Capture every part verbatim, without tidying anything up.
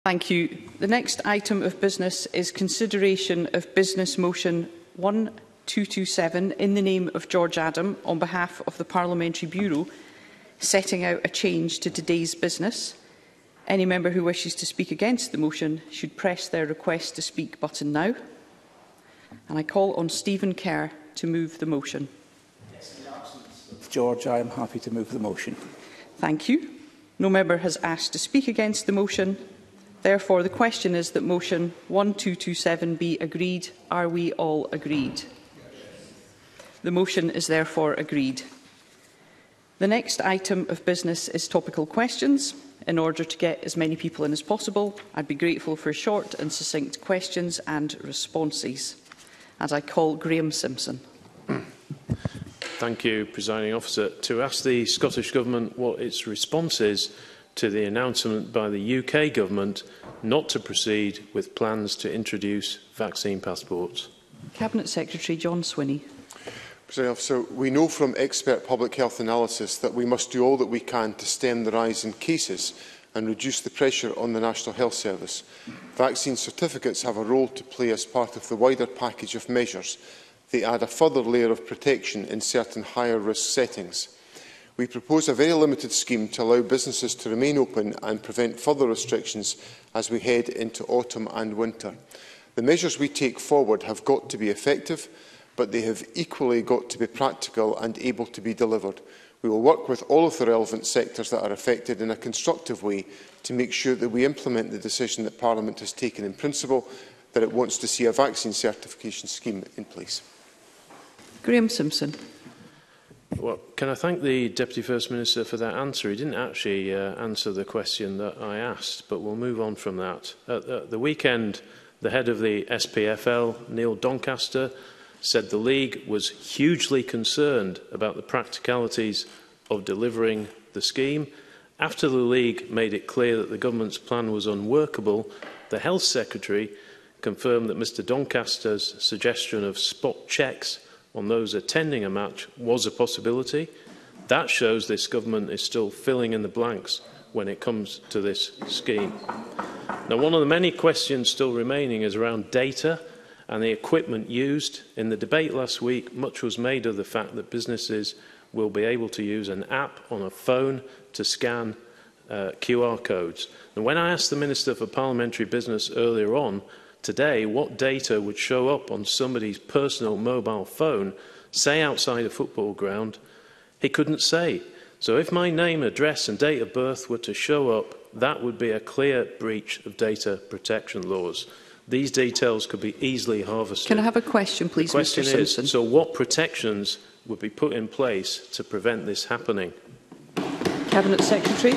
Thank you. The next item of business is consideration of business motion one two two seven in the name of George Adam on behalf of the Parliamentary Bureau, setting out a change to today's business. Any member who wishes to speak against the motion should press their request to speak button now. And I call on Stephen Kerr to move the motion. George, I am happy to move the motion. Thank you. No member has asked to speak against the motion. Therefore, the question is that motion one two two seven be agreed. Are we all agreed? The motion is therefore agreed. The next item of business is topical questions. In order to get as many people in as possible, I'd be grateful for short and succinct questions and responses. And I call Graham Simpson. Thank you, Presiding Officer. To ask the Scottish Government what its response is to the announcement by the U K Government not to proceed with plans to introduce vaccine passports. Cabinet Secretary John Swinney. Presiding Officer, we know from expert public health analysis that we must do all that we can to stem the rise in cases and reduce the pressure on the National Health Service. Vaccine certificates have a role to play as part of the wider package of measures. They add a further layer of protection in certain higher risk settings. We propose a very limited scheme to allow businesses to remain open and prevent further restrictions as we head into autumn and winter. The measures we take forward have got to be effective, but they have equally got to be practical and able to be delivered. We will work with all of the relevant sectors that are affected in a constructive way to make sure that we implement the decision that Parliament has taken in principle, that it wants to see a vaccine certification scheme in place. Graham Simpson. Well, can I thank the Deputy First Minister for that answer? He didn't actually uh, answer the question that I asked, but we'll move on from that. At the, the weekend, the head of the S P F L, Neil Doncaster, said the League was hugely concerned about the practicalities of delivering the scheme. After the League made it clear that the government's plan was unworkable, the Health Secretary confirmed that Mr Doncaster's suggestion of spot checks on those attending a match was a possibility. That shows this government is still filling in the blanks when it comes to this scheme. Now, one of the many questions still remaining is around data and the equipment used. In the debate last week, much was made of the fact that businesses will be able to use an app on a phone to scan uh, Q R codes. And when I asked the Minister for Parliamentary Business earlier on today what data would show up on somebody's personal mobile phone, say outside a football ground, he couldn't say. So if my name, address and date of birth were to show up, that would be a clear breach of data protection laws. These details could be easily harvested. Can I have a question, please, the question Mr is, Simpson? So what protections would be put in place to prevent this happening? Cabinet Secretary.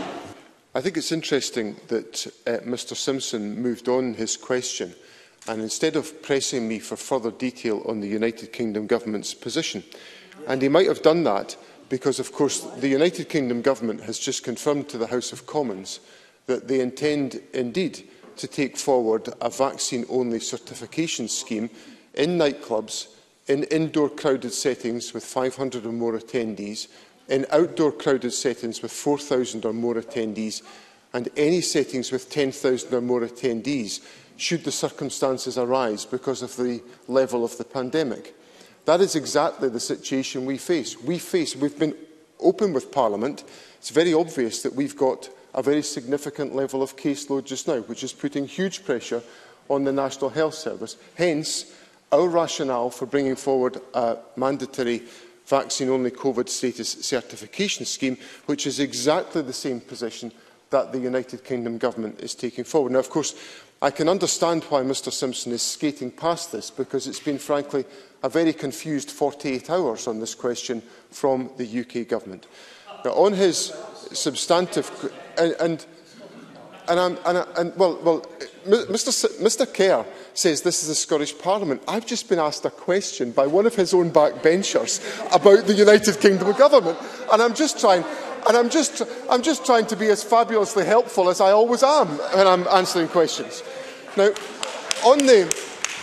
I think it's interesting that uh, Mr Simpson moved on his question, and instead of pressing me for further detail on the United Kingdom Government's position, and he might have done that because, of course, the United Kingdom Government has just confirmed to the House of Commons that they intend indeed to take forward a vaccine-only certification scheme in nightclubs, in indoor crowded settings with five hundred or more attendees, in outdoor crowded settings with four thousand or more attendees, and any settings with ten thousand or more attendees, should the circumstances arise because of the level of the pandemic. That is exactly the situation we face. We face, we've been open with Parliament. It's very obvious that we've got a very significant level of caseload just now, which is putting huge pressure on the National Health Service. Hence, our rationale for bringing forward a mandatory vaccine-only COVID status certification scheme, which is exactly the same position that the United Kingdom Government is taking forward. Now, of course, I can understand why Mr Simpson is skating past this, because it's been, frankly, a very confused forty-eight hours on this question from the U K Government. Now, on his substantive... And, and, and, I'm, and, I, and well, well, Mr Mr Kerr says this is the Scottish Parliament. I've just been asked a question by one of his own backbenchers about the United Kingdom Government, and I'm just trying, and I'm just, I'm just trying to be as fabulously helpful as I always am when I'm answering questions. Now, on the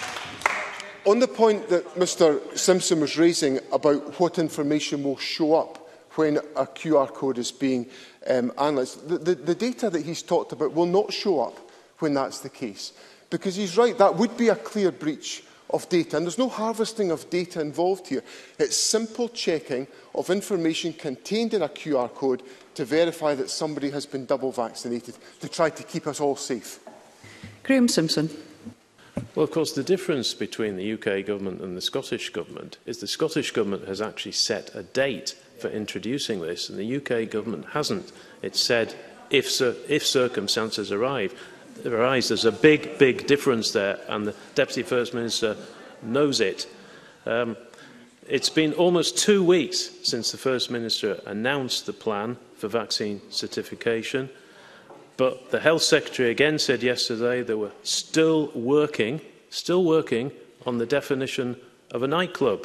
on the point that Mr Simpson was raising about what information will show up when a Q R code is being um, analysed, the, the, the data that he's talked about will not show up when that's the case. Because he's right, that would be a clear breach of data, and there's no harvesting of data involved here. It's simple checking of information contained in a Q R code to verify that somebody has been double vaccinated, to try to keep us all safe. Graham Simpson. Well, of course, the difference between the U K government and the Scottish government is the Scottish government has actually set a date for introducing this, and the U K government hasn't. It's said if, cir if circumstances arrive. arise. There's a big, big difference there, and the Deputy First Minister knows it. Um, it's been almost two weeks since the First Minister announced the plan for vaccine certification, but the Health Secretary again said yesterday they were still working, still working on the definition of a nightclub.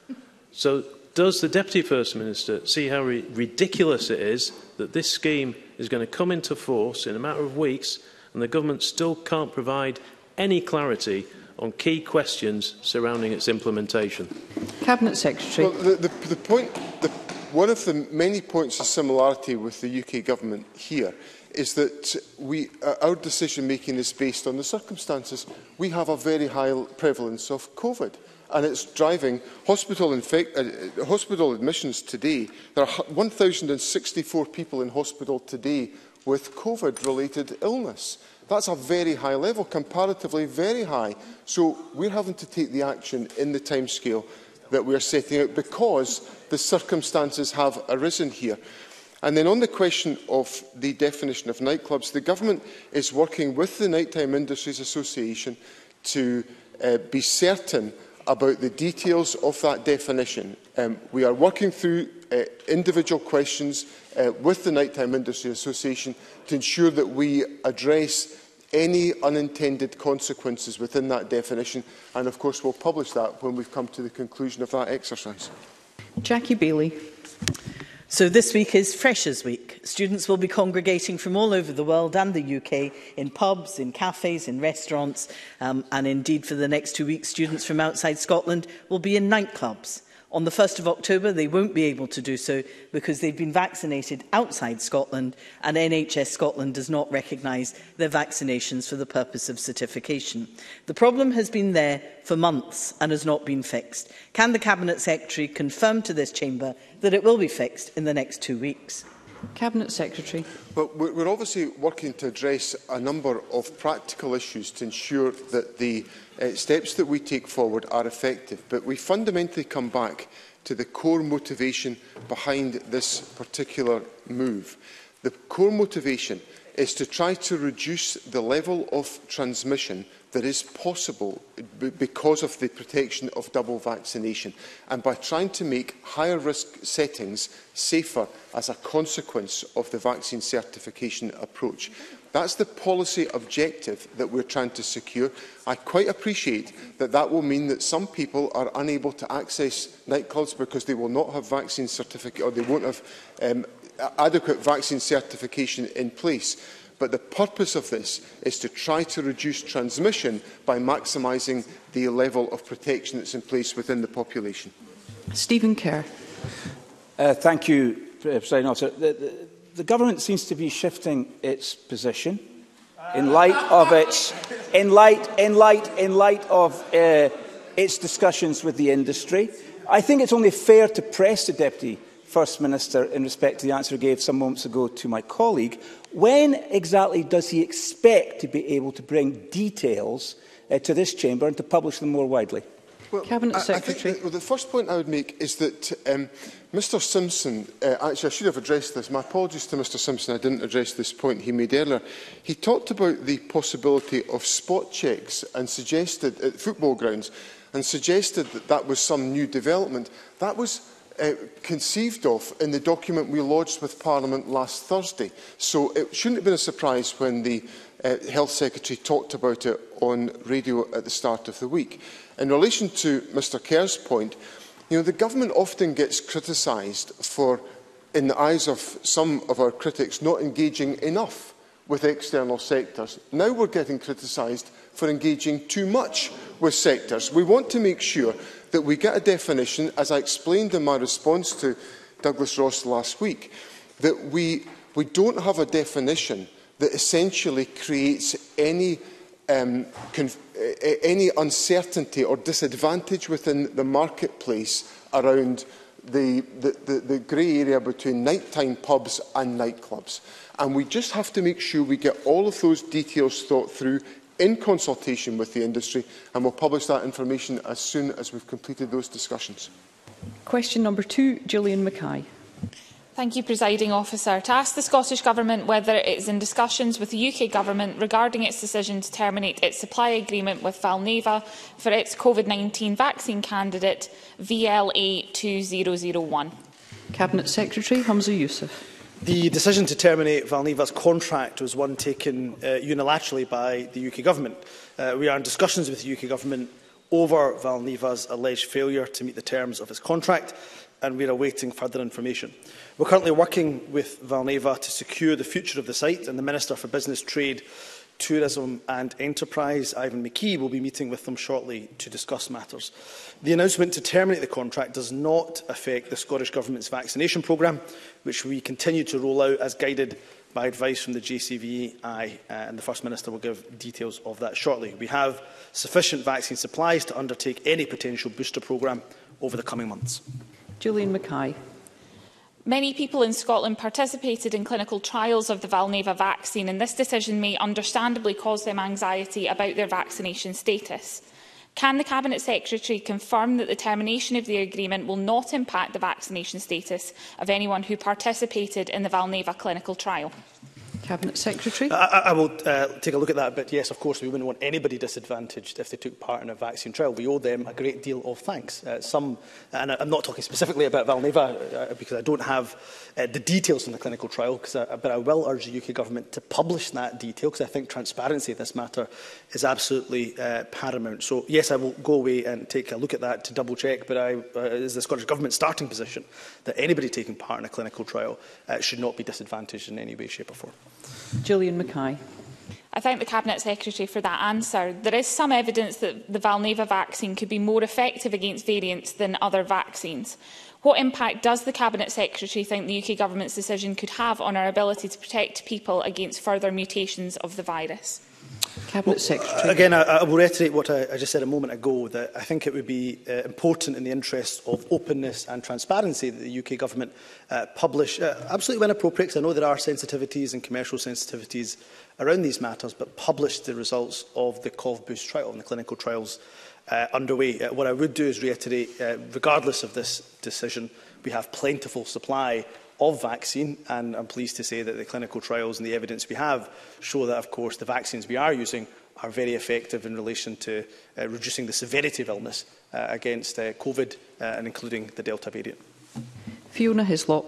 So does the Deputy First Minister see how ri ridiculous it is that this scheme is going to come into force in a matter of weeks and the government still can't provide any clarity on key questions surrounding its implementation? Cabinet Secretary. Well, the, the, the point, the, one of the many points of similarity with the U K government here is that we, uh, our decision-making is based on the circumstances. We have a very high prevalence of COVID, and it's driving hospital, infect, uh, hospital admissions today. There are one thousand sixty-four people in hospital today with COVID-related illness. That's a very high level, comparatively very high. So we're having to take the action in the timescale that we're setting out because the circumstances have arisen here. And then on the question of the definition of nightclubs, the Government is working with the Nighttime Industries Association to uh, be certain about the details of that definition. Um, we are working through uh, individual questions uh, with the Nighttime Industry Association to ensure that we address any unintended consequences within that definition, and of course we'll publish that when we've come to the conclusion of that exercise. Jackie Bailey. So this week is Freshers' Week. Students will be congregating from all over the world and the U K in pubs, in cafes, in restaurants, um, and indeed for the next two weeks students from outside Scotland will be in nightclubs. On the first of October they won't be able to do so because they've been vaccinated outside Scotland and N H S Scotland does not recognise their vaccinations for the purpose of certification. The problem has been there for months and has not been fixed. Can the Cabinet Secretary confirm to this Chamber that it will be fixed in the next two weeks? Cabinet Secretary. Well, we're obviously working to address a number of practical issues to ensure that the uh, steps that we take forward are effective. But we fundamentally come back to the core motivation behind this particular move. The core motivation is to try to reduce the level of transmission that is possible because of the protection of double vaccination, and by trying to make higher risk settings safer as a consequence of the vaccine certification approach. That's the policy objective that we're trying to secure. I quite appreciate that that will mean that some people are unable to access nightclubs because they will not have vaccine certificate or they won't have um, adequate vaccine certification in place. But the purpose of this is to try to reduce transmission by maximising the level of protection that's in place within the population. Stephen Kerr. Uh, thank you, President Officer. The, the, the Government seems to be shifting its position in light of its, in light, in light, in light of uh, its discussions with the industry. I think it's only fair to press the Deputy First Minister in respect to the answer he gave some moments ago to my colleague. When exactly does he expect to be able to bring details uh, to this Chamber and to publish them more widely? Well, Cabinet I, Secretary. I think that, well, the first point I would make is that um, Mr Simpson, uh, actually I should have addressed this, my apologies to Mr Simpson, I didn't address this point he made earlier. He talked about the possibility of spot checks and suggested at football grounds and suggested that that was some new development. That was Uh, conceived of in the document we lodged with Parliament last Thursday. So it shouldn't have been a surprise when the uh, Health Secretary talked about it on radio at the start of the week. In relation to Mr Kerr's point, you know, the Government often gets criticised for, in the eyes of some of our critics, not engaging enough with external sectors. Now we're getting criticised for engaging too much with sectors. We want to make sure that we get a definition, as I explained in my response to Douglas Ross last week, that we, we don't have a definition that essentially creates any, um, conf any uncertainty or disadvantage within the marketplace around the, the, the, the grey area between nighttime pubs and nightclubs. And we just have to make sure we get all of those details thought through in consultation with the industry, and we'll publish that information as soon as we've completed those discussions. Question number two, Gillian Mackay. Thank you, Presiding Officer. To ask the Scottish Government whether it is in discussions with the U K Government regarding its decision to terminate its supply agreement with Valneva for its COVID nineteen vaccine candidate V L A two thousand one. Cabinet Secretary Humza Yousaf. The decision to terminate Valneva's contract was one taken uh, unilaterally by the U K Government. Uh, we are in discussions with the U K Government over Valneva's alleged failure to meet the terms of its contract, and we are awaiting further information. We're currently working with Valneva to secure the future of the site, and the Minister for Business, Trade, Tourism and Enterprise, Ivan McKee, will be meeting with them shortly to discuss matters. The announcement to terminate the contract does not affect the Scottish Government's vaccination programme, which we continue to roll out as guided by advice from the J C V I, uh, and the First Minister will give details of that shortly. We have sufficient vaccine supplies to undertake any potential booster programme over the coming months. Gillian Mackay. Many people in Scotland participated in clinical trials of the Valneva vaccine, and this decision may understandably cause them anxiety about their vaccination status. Can the Cabinet Secretary confirm that the termination of the agreement will not impact the vaccination status of anyone who participated in the Valneva clinical trial? Cabinet Secretary. I, I will uh, take a look at that, but yes, of course, we wouldn't want anybody disadvantaged if they took part in a vaccine trial. We owe them a great deal of thanks. Uh, some, and I'm not talking specifically about Valneva uh, because I don't have uh, the details in the clinical trial, I, but I will urge the U K Government to publish that detail because I think transparency in this matter is absolutely uh, paramount. So yes, I will go away and take a look at that to double check, but I, uh, is the Scottish Government's starting position that anybody taking part in a clinical trial uh, should not be disadvantaged in any way, shape or form. Gillian Mackay. I thank the Cabinet Secretary for that answer. There is some evidence that the Valneva vaccine could be more effective against variants than other vaccines. What impact does the Cabinet Secretary think the U K Government's decision could have on our ability to protect people against further mutations of the virus? Cabinet well, Secretary. Again, I, I will reiterate what I, I just said a moment ago, that I think it would be uh, important in the interests of openness and transparency that the U K Government uh, publish, uh, absolutely when appropriate, because I know there are sensitivities and commercial sensitivities around these matters, but publish the results of the Cov Boost trial and the clinical trials uh, underway. Uh, what I would do is reiterate, uh, regardless of this decision, we have plentiful supply of vaccine, and I'm pleased to say that the clinical trials and the evidence we have show that, of course, the vaccines we are using are very effective in relation to uh, reducing the severity of illness uh, against uh, COVID, uh, and including the Delta variant. Fiona Hislop.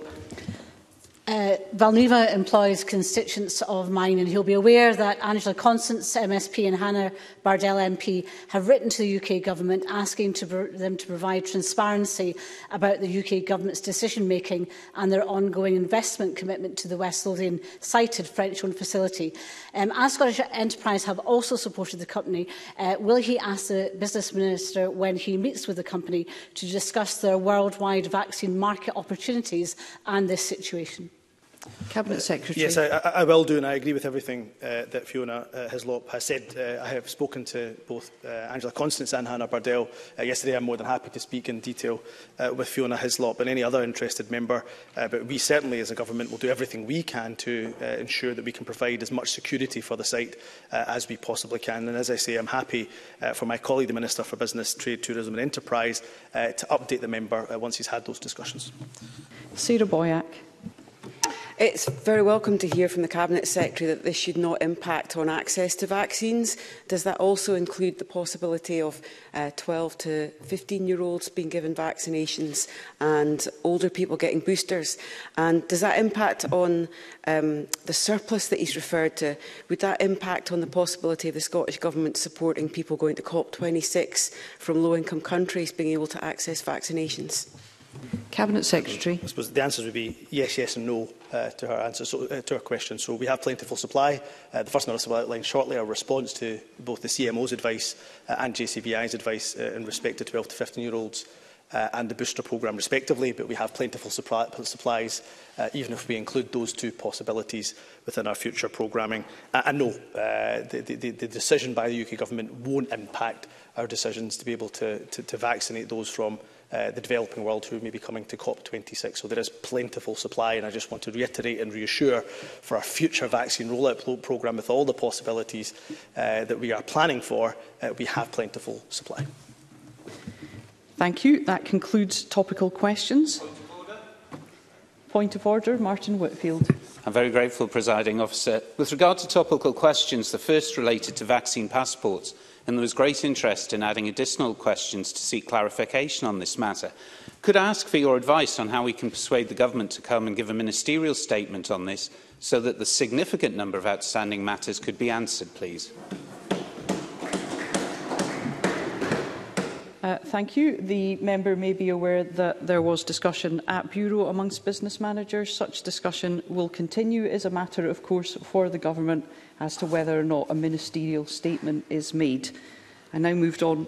Uh, Valneva employs constituents of mine, and he'll be aware that Angela Constance, M S P, and Hannah Bardell, M P, have written to the U K Government asking to them to provide transparency about the U K Government's decision-making and their ongoing investment commitment to the West Lothian cited French-owned facility. Um, as Scottish Enterprise have also supported the company, uh, will he ask the Business Minister, when he meets with the company, to discuss their worldwide vaccine market opportunities and this situation? Cabinet Secretary. Yes, I, I will do, and I agree with everything uh, that Fiona uh, Hislop has said. Uh, I have spoken to both uh, Angela Constance and Hannah Bardell uh, yesterday. I'm more than happy to speak in detail uh, with Fiona Hislop and any other interested member. Uh, but we certainly, as a government, will do everything we can to uh, ensure that we can provide as much security for the site uh, as we possibly can. And as I say, I'm happy uh, for my colleague, the Minister for Business, Trade, Tourism and Enterprise, uh, to update the member uh, once he's had those discussions. Sarah Boyack. It's very welcome to hear from the Cabinet Secretary that this should not impact on access to vaccines. Does that also include the possibility of uh, twelve to fifteen-year-olds being given vaccinations and older people getting boosters? And does that impact on um, the surplus that he's referred to? Would that impact on the possibility of the Scottish Government supporting people going to COP twenty-six from low-income countries being able to access vaccinations? Cabinet Secretary. I suppose the answers would be yes, yes and no uh, to her answer, so, uh, to her question. So we have plentiful supply. Uh, the First Minister will outline shortly our response to both the C M O's advice uh, and J C V I's advice uh, in respect to twelve to fifteen-year-olds uh, and the booster programme respectively, but we have plentiful supply, supplies, uh, even if we include those two possibilities within our future programming. Uh, and no, uh, the, the, the decision by the U K Government won't impact our decisions to be able to, to, to vaccinate those from uh, the developing world who may be coming to COP twenty-six. So there is plentiful supply, and I just want to reiterate and reassure for our future vaccine rollout programme, with all the possibilities uh, that we are planning for, uh, we have plentiful supply. Thank you. That concludes topical questions. Point of order, Point of order Martin Whitfield. I'm very grateful, Presiding Officer. With regard to topical questions, the first related to vaccine passports, and there was great interest in adding additional questions to seek clarification on this matter. Could I ask for your advice on how we can persuade the Government to come and give a ministerial statement on this, so that the significant number of outstanding matters could be answered, please? Uh, thank you. The member may be aware that there was discussion at Bureau amongst business managers. Such discussion will continue. It is a matter, of course, for the Government as to whether or not a ministerial statement is made. I now moved on